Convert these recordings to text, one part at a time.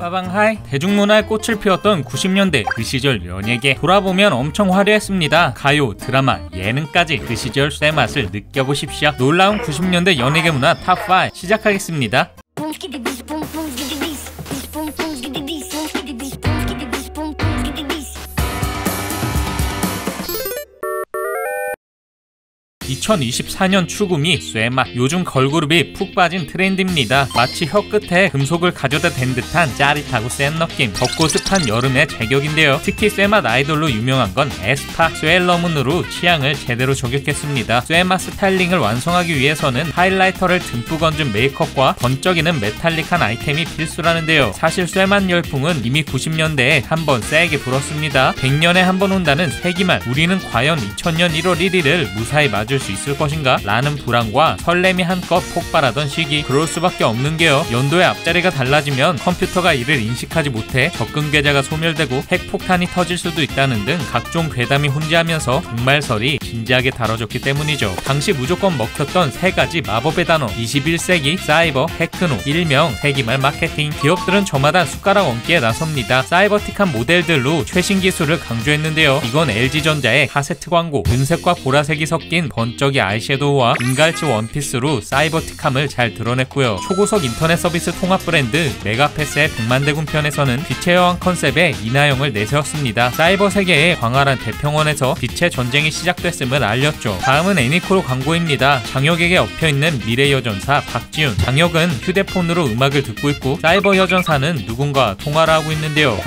빠방하이. 대중문화에 꽃을 피웠던 90년대 그 시절 연예계 돌아보면 엄청 화려했습니다. 가요, 드라마, 예능까지 그 시절 쇠맛을 느껴보십시오. 놀라운 90년대 연예계 문화 탑5 시작하겠습니다. 2024년 추구미 쇠맛. 요즘 걸그룹이 푹 빠진 트렌드입니다. 마치 혀 끝에 금속을 가져다 댄 듯한 짜릿하고 센 느낌. 덥고 습한 여름의 제격인데요. 특히 쇠맛 아이돌로 유명한 건 에스파. 쇠러문으로 취향을 제대로 저격했습니다. 쇠맛 스타일링을 완성하기 위해서는 하이라이터를 듬뿍 얹은 메이크업과 번쩍이는 메탈릭한 아이템이 필수라는데요. 사실 쇠맛 열풍은 이미 90년대에 한번 세게 불었습니다. 100년에 한 번 온다는 세기말. 우리는 과연 2000년 1월 1일을 무사히 맞을 수 있을 것인가? 라는 불안과 설렘이 한껏 폭발하던 시기. 그럴 수밖에 없는 게요. 연도의 앞자리가 달라지면 컴퓨터가 이를 인식하지 못해 접근 계좌가 소멸되고 핵폭탄이 터질 수도 있다는 등 각종 괴담이 혼재하면서 종말설이 진지하게 다뤄졌기 때문이죠. 당시 무조건 먹혔던 세 가지 마법의 단어. 21세기 사이버 테크노, 일명 세기말 마케팅. 기업들은 저마다 숟가락 얹기에 나섭니다. 사이버틱한 모델들로 최신 기술을 강조했는데요. 이건 LG전자의 카세트 광고. 은색과 보라색이 섞인 번쩍이 아이섀도우와 은갈치 원피스로 사이버틱함을 잘 드러냈고요. 초고속 인터넷 서비스 통합 브랜드 메가패스의 백만대군 편에서는 빛의 여왕 컨셉의 이나영을 내세웠습니다. 사이버 세계의 광활한 대평원에서 빛의 전쟁이 시작됐음을 알렸죠. 다음은 애니코로 광고입니다. 장혁에게 엎여있는 미래 여전사 박지윤. 장혁은 휴대폰으로 음악을 듣고 있고 사이버 여전사는 누군가 통화를 하고 있는데요.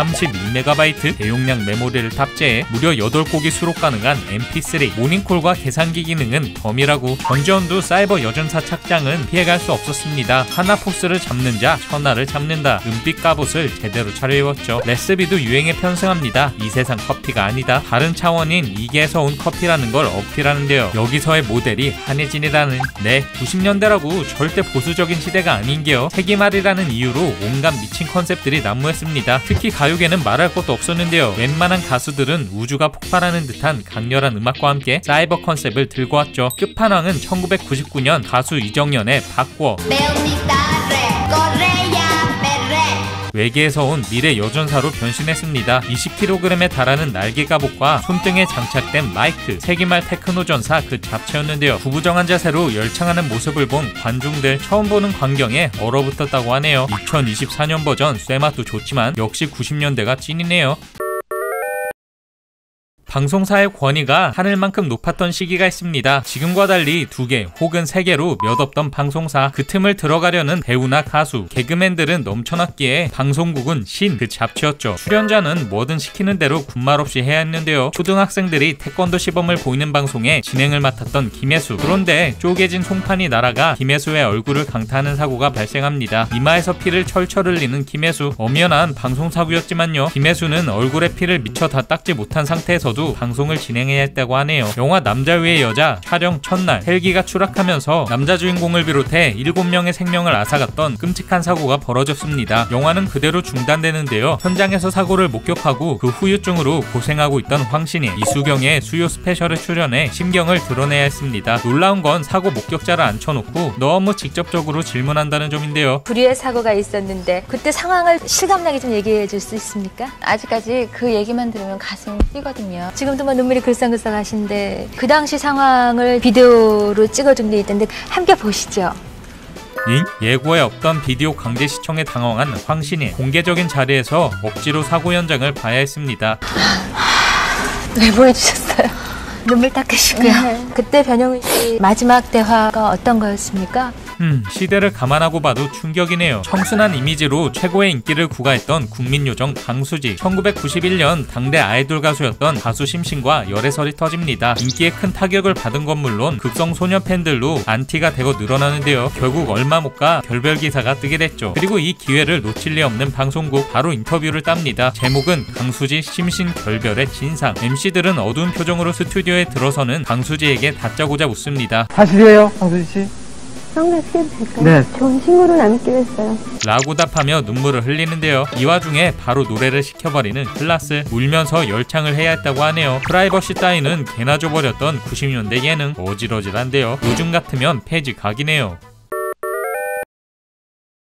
32MB 대용량 메모리를 탑재해 무려 8곡이 수록 가능한 mp3. 모닝콜과 계산기 기능은 덤이라고. 전지현도 사이버 여전사 착장은 피해갈 수 없었습니다. 하나포스를 잡는 자 천하를 잡는다. 은빛 갑옷을 제대로 차려입었죠. 레시피도 유행에 편승합니다. 이 세상 커피가 아니다. 다른 차원인 이계에서 온 커피라는 걸 어필하는데요. 여기서의 모델이 한혜진이라는. 네, 90년대라고 절대 보수적인 시대가 아닌게요. 세기말이라는 이유로 온갖 미친 컨셉들이 난무했습니다. 특히 가요계는 말할 것도 없었는데요. 웬만한 가수들은 우주가 폭발하는 듯한 강렬한 음악과 함께 사이버 컨셉을 들고 왔죠. 끝판왕은 1999년 가수 이정연의 바꿔. 외계에서 온 미래 여전사로 변신했습니다. 20kg에 달하는 날개 갑옷과 손등에 장착된 마이크. 세기말 테크노 전사 그 잡채였는데요. 구부정한 자세로 열창하는 모습을 본 관중들 처음 보는 광경에 얼어붙었다고 하네요. 2024년 버전 쇠맛도 좋지만 역시 90년대가 찐이네요. 방송사의 권위가 하늘만큼 높았던 시기가 있습니다. 지금과 달리 2개 혹은 3개로 몇 없던 방송사. 그 틈을 들어가려는 배우나 가수, 개그맨들은 넘쳐났기에 방송국은 신 그 잡지였죠. 출연자는 뭐든 시키는 대로 군말 없이 해야 했는데요. 초등학생들이 태권도 시범을 보이는 방송에 진행을 맡았던 김혜수. 그런데 쪼개진 송판이 날아가 김혜수의 얼굴을 강타하는 사고가 발생합니다. 이마에서 피를 철철 흘리는 김혜수. 엄연한 방송사고였지만요. 김혜수는 얼굴에 피를 미처 다 닦지 못한 상태에서도 방송을 진행해야 했다고 하네요. 영화 남자 위의 여자 촬영 첫날 헬기가 추락하면서 남자 주인공을 비롯해 7명의 생명을 앗아갔던 끔찍한 사고가 벌어졌습니다. 영화는 그대로 중단되는데요. 현장에서 사고를 목격하고 그 후유증으로 고생하고 있던 황신이 이수경의 수요 스페셜에 출연해 심경을 드러내야 했습니다. 놀라운 건 사고 목격자를 앉혀놓고 너무 직접적으로 질문한다는 점인데요. 불의의 사고가 있었는데 그때 상황을 실감나게 좀 얘기해 줄 수 있습니까? 아직까지 그 얘기만 들으면 가슴이 뛰거든요. 지금도 뭐 눈물이 글썽글썽하신데 그 당시 상황을 비디오로 찍어둔 게 있던데 함께 보시죠. 예고에 없던 비디오 강제 시청에 당황한 황신이 공개적인 자리에서 억지로 사고 현장을 봐야 했습니다. 왜 보여주셨어요? 눈물 닦으시고요. 네. 그때 변영훈 씨 마지막 대화가 어떤 거였습니까? 시대를 감안하고 봐도 충격이네요. 청순한 이미지로 최고의 인기를 구가했던 국민요정 강수지. 1991년 당대 아이돌 가수였던 가수 심신과 열애설이 터집니다. 인기에 큰 타격을 받은 건 물론 극성 소녀 팬들로 안티가 되고 늘어나는데요. 결국 얼마 못 가 결별 기사가 뜨게 됐죠. 그리고 이 기회를 놓칠 리 없는 방송국 바로 인터뷰를 땁니다. 제목은 강수지 심신 결별의 진상. MC들은 어두운 표정으로 스튜디오에 들어서는 강수지에게 다짜고짜 묻습니다. 사실이에요, 강수지 씨? 성대시켜도 될까요? 네. 좋은 친구로 남기로 했어요. 라고 답하며 눈물을 흘리는데요. 이 와중에 바로 노래를 시켜버리는 클라스. 울면서 열창을 해야 했다고 하네요. 프라이버시 따위는 개나 줘버렸던 90년대 예능. 어질어질한데요. 요즘 같으면 폐지 각이네요.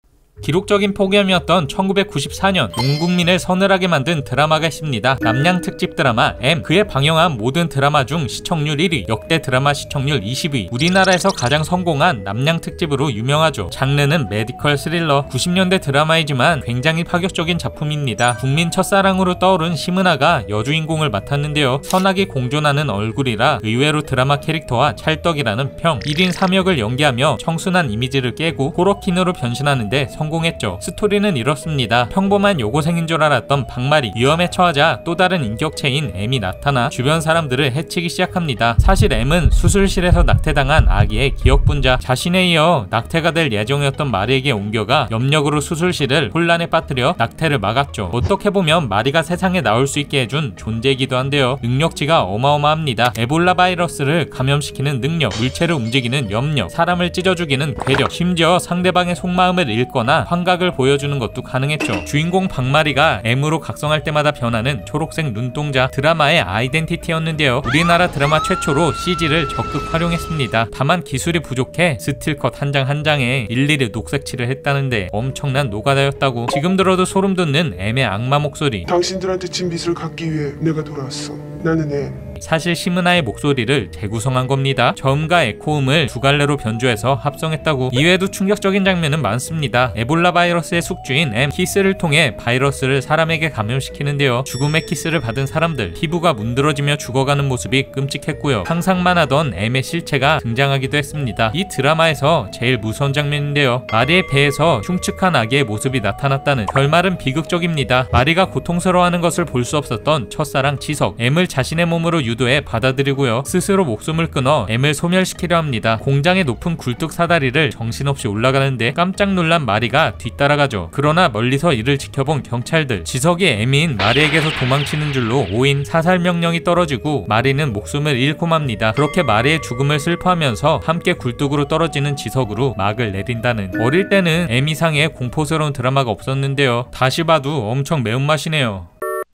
기록적인 폭염이었던 1994년 온 국민을 서늘하게 만든 드라마가 있습니다. 남양 특집 드라마 M. 그에 방영한 모든 드라마 중 시청률 1위, 역대 드라마 시청률 20위. 우리나라에서 가장 성공한 남양 특집으로 유명하죠. 장르는 메디컬 스릴러. 90년대 드라마이지만 굉장히 파격적인 작품입니다. 국민 첫사랑으로 떠오른 심은하가 여주인공을 맡았는데요. 선악이 공존하는 얼굴이라 의외로 드라마 캐릭터와 찰떡이라는 평. 1인 3역을 연기하며 청순한 이미지를 깨고 호러퀸으로 변신하는데 성공했죠. 스토리는 이렇습니다. 평범한 여고생인 줄 알았던 박마리, 위험에 처하자 또 다른 인격체인 M이 나타나 주변 사람들을 해치기 시작합니다. 사실 M은 수술실에서 낙태당한 아기의 기억분자. 자신에 이어 낙태가 될 예정이었던 마리에게 옮겨가 염력으로 수술실을 혼란에 빠뜨려 낙태를 막았죠. 어떻게 보면 마리가 세상에 나올 수 있게 해준 존재이기도 한데요. 능력치가 어마어마합니다. 에볼라 바이러스를 감염시키는 능력, 물체를 움직이는 염력, 사람을 찢어 죽이는 괴력, 심지어 상대방의 속마음을 읽거나 환각을 보여주는 것도 가능했죠. 주인공 박마리가 M으로 각성할 때마다 변하는 초록색 눈동자, 드라마의 아이덴티티였는데요. 우리나라 드라마 최초로 CG를 적극 활용했습니다. 다만 기술이 부족해 스틸컷 한 장 한 장에 일일이 녹색칠을 했다는데 엄청난 노가다였다고. 지금 들어도 소름 돋는 M의 악마 목소리. 당신들한테 진빚을 갚기 위해 내가 돌아왔어. 나는 M. 사실 심은하의 목소리를 재구성한 겁니다. 저음과 에코음을 두 갈래로 변조해서 합성했다고. 이외에도 충격적인 장면은 많습니다. 에볼라 바이러스의 숙주인 M, 키스를 통해 바이러스를 사람에게 감염시키는데요. 죽음의 키스를 받은 사람들, 피부가 문드러지며 죽어가는 모습이 끔찍했고요. 상상만 하던 M의 실체가 등장하기도 했습니다. 이 드라마에서 제일 무서운 장면인데요. 마리의 배에서 흉측한 아기의 모습이 나타났다는. 결말은 비극적입니다. 마리가 고통스러워하는 것을 볼 수 없었던 첫사랑 지석, M을 자신의 몸으로 유도해 받아들이고요. 스스로 목숨을 끊어 M을 소멸시키려 합니다. 공장의 높은 굴뚝 사다리를 정신없이 올라가는데 깜짝 놀란 마리가 뒤따라가죠. 그러나 멀리서 이를 지켜본 경찰들, 지석이 M인 마리에게서 도망치는 줄로 오인 사살 명령이 떨어지고 마리는 목숨을 잃고 맙니다. 그렇게 마리의 죽음을 슬퍼하면서 함께 굴뚝으로 떨어지는 지석으로 막을 내린다는. 어릴 때는 M 이상의 공포스러운 드라마가 없었는데요. 다시 봐도 엄청 매운맛이네요.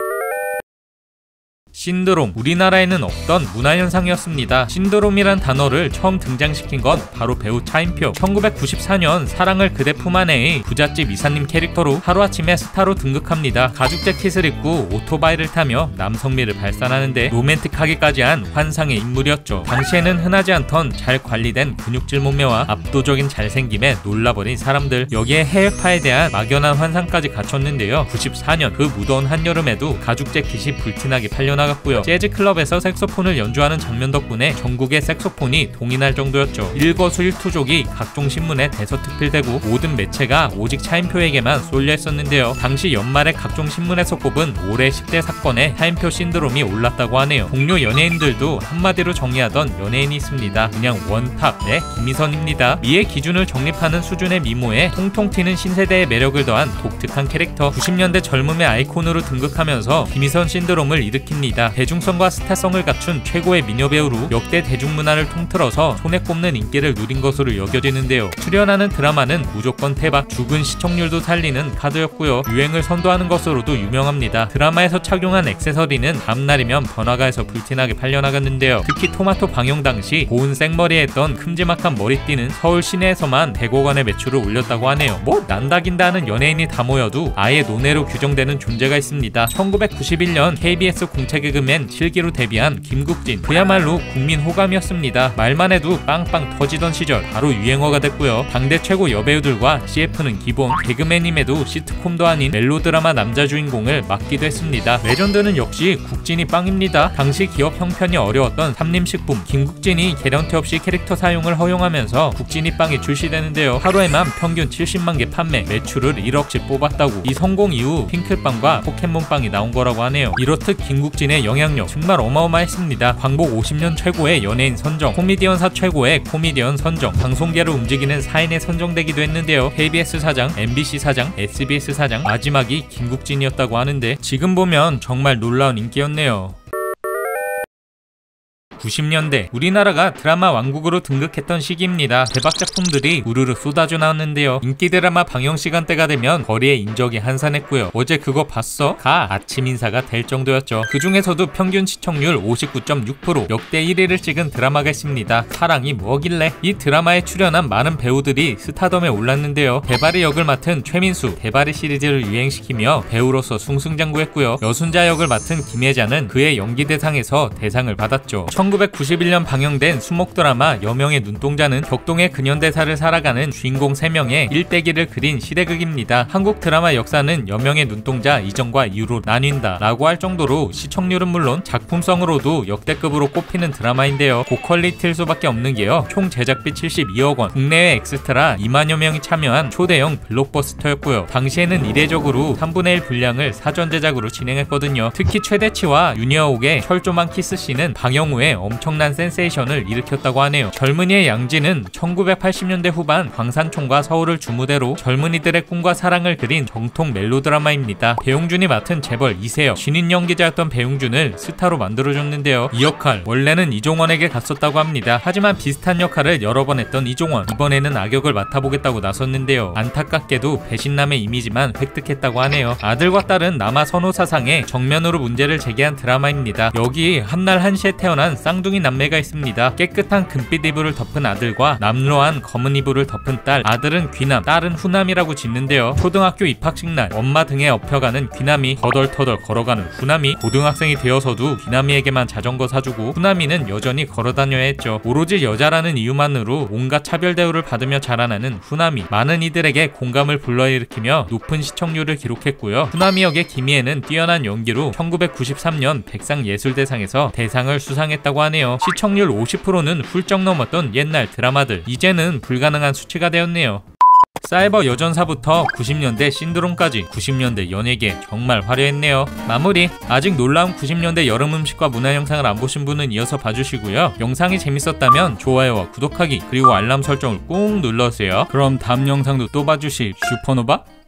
신드롬. 우리나라에는 없던 문화현상이었습니다. 신드롬이란 단어를 처음 등장시킨 건 바로 배우 차인표. 1994년 사랑을 그대 품 안에의 부잣집 이사님 캐릭터로 하루아침에 스타로 등극합니다. 가죽 재킷을 입고 오토바이를 타며 남성미를 발산하는데 로맨틱하기까지 한 환상의 인물이었죠. 당시에는 흔하지 않던 잘 관리된 근육질 몸매와 압도적인 잘생김에 놀라버린 사람들. 여기에 해외파에 대한 막연한 환상까지 갖췄는데요. 94년 그 무더운 한여름에도 가죽 재킷이 불티나게 팔려나갔고요. 재즈 클럽에서 색소폰을 연주하는 장면 덕분에 전국의 색소폰이 동인할 정도였죠. 일거수일투족이 각종 신문에 대서특필되고 모든 매체가 오직 차인표에게만 쏠려 있었는데요. 당시 연말에 각종 신문에서 꼽은 올해 10대 사건에 차인표 신드롬이 올랐다고 하네요. 동료 연예인들도 한마디로 정의하던 연예인이 있습니다. 그냥 원탑, 네, 김희선입니다. 미의 기준을 정립하는 수준의 미모에 통통 튀는 신세대의 매력을 더한 독특한 캐릭터. 90년대 젊음의 아이콘으로 등극하면서 김희선 신드롬을 일으킵니다. 대중성과 스타성을 갖춘 최고의 미녀배우로 역대 대중문화를 통틀어서 손에 꼽는 인기를 누린 것으로 여겨지는데요. 출연하는 드라마는 무조건 태박, 죽은 시청률도 살리는 카드였고요. 유행을 선도하는 것으로도 유명합니다. 드라마에서 착용한 액세서리는 다음날이면 번화가에서 불티나게 팔려나갔는데요. 특히 토마토 방영 당시 고운 생머리에 했던 큼지막한 머리띠는 서울 시내에서만 100억 원의 매출을 올렸다고 하네요. 뭐 난다긴다 하는 연예인이 다 모여도 아예 논외로 규정되는 존재가 있습니다. 1991년 KBS 공채 개그맨 7기로 데뷔한 김국진. 그야말로 국민 호감이었습니다. 말만 해도 빵빵 터지던 시절 바로 유행어가 됐고요. 당대 최고 여배우들과 CF는 기본, 개그맨임에도 시트콤도 아닌 멜로드라마 남자 주인공을 맡기도 했습니다. 레전드는 역시 국진이 빵입니다. 당시 기업 형편이 어려웠던 삼림식품, 김국진이 개런티 없이 캐릭터 사용을 허용하면서 국진이 빵이 출시되는데요. 하루에만 평균 70만 개 판매, 매출을 1억씩 뽑았다고. 이 성공 이후 핑클빵과 포켓몬빵이 나온 거라고 하네요. 이렇듯 김국진의 영향력 정말 어마어마했습니다. 광복 50년 최고의 연예인 선정, 코미디언사 최고의 코미디언 선정, 방송계를 움직이는 사인에 선정되기도 했는데요. KBS 사장, MBC 사장, SBS 사장, 마지막이 김국진이었다고 하는데 지금 보면 정말 놀라운 인기였네요. 90년대 우리나라가 드라마 왕국으로 등극했던 시기입니다. 대박 작품들이 우르르 쏟아져 나왔는데요. 인기 드라마 방영 시간대가 되면 거리에 인적이 한산했고요. 어제 그거 봤어? 가 아침 인사가 될 정도였죠. 그 중에서도 평균 시청률 59.6% 역대 1위를 찍은 드라마가 있습니다. 사랑이 뭐길래? 이 드라마에 출연한 많은 배우들이 스타덤에 올랐는데요. 대바리 역을 맡은 최민수, 대바리 시리즈를 유행시키며 배우로서 승승장구했고요. 여순자 역을 맡은 김혜자는 그의 연기 대상에서 대상을 받았죠. 1991년 방영된 수목 드라마 여명의 눈동자는 격동의 근현대사를 살아가는 주인공 3명의 일대기를 그린 시대극입니다. 한국 드라마 역사는 여명의 눈동자 이전과 이후로 나뉜다 라고 할 정도로 시청률은 물론 작품성으로도 역대급으로 꼽히는 드라마인데요. 고퀄리티일 수밖에 없는 게요. 총 제작비 72억 원, 국내외 엑스트라 2만여 명이 참여한 초대형 블록버스터였고요. 당시에는 이례적으로 3분의 1 분량을 사전 제작으로 진행했거든요. 특히 최대치와 유니어옥의 철조망 키스씬은 방영 후에 엄청난 센세이션을 일으켰다고 하네요. 젊은이의 양지는 1980년대 후반 광산촌과 서울을 주무대로 젊은이들의 꿈과 사랑을 그린 정통 멜로드라마입니다. 배용준이 맡은 재벌 이세혁, 신인 연기자였던 배용준을 스타로 만들어줬는데요. 이 역할 원래는 이종원에게 갔었다고 합니다. 하지만 비슷한 역할을 여러 번 했던 이종원, 이번에는 악역을 맡아보겠다고 나섰는데요. 안타깝게도 배신남의 이미지만 획득했다고 하네요. 아들과 딸은 남아 선호 사상에 정면으로 문제를 제기한 드라마입니다. 여기 한날 한시에 태어난 쌍둥이 남매가 있습니다. 깨끗한 금빛 이불을 덮은 아들과 남루한 검은 이불을 덮은 딸. 아들은 귀남, 딸은 후남이라고 짓는데요. 초등학교 입학식 날 엄마 등에 업혀가는 귀남이 터덜터덜 걸어가는 후남이, 고등학생이 되어서도 귀남이에게만 자전거 사주고 후남이는 여전히 걸어다녀야 했죠. 오로지 여자라는 이유만으로 온갖 차별 대우를 받으며 자라나는 후남이, 많은 이들에게 공감을 불러일으키며 높은 시청률을 기록했고요. 후남이 역의 김희애는 뛰어난 연기로 1993년 백상예술대상에서 대상을 수상했다고 하네요. 시청률 50%는 훌쩍 넘었던 옛날 드라마들, 이제는 불가능한 수치가 되었네요. 사이버 여전사부터 90년대 신드롬까지 90년대 연예계 정말 화려했네요. 마무리. 아직 놀라운 90년대 여름 음식과 문화 영상을 안 보신 분은 이어서 봐주시고요. 영상이 재밌었다면 좋아요와 구독하기 그리고 알람 설정을 꾹 눌러주세요. 그럼 다음 영상도 또 봐주실 슈퍼노바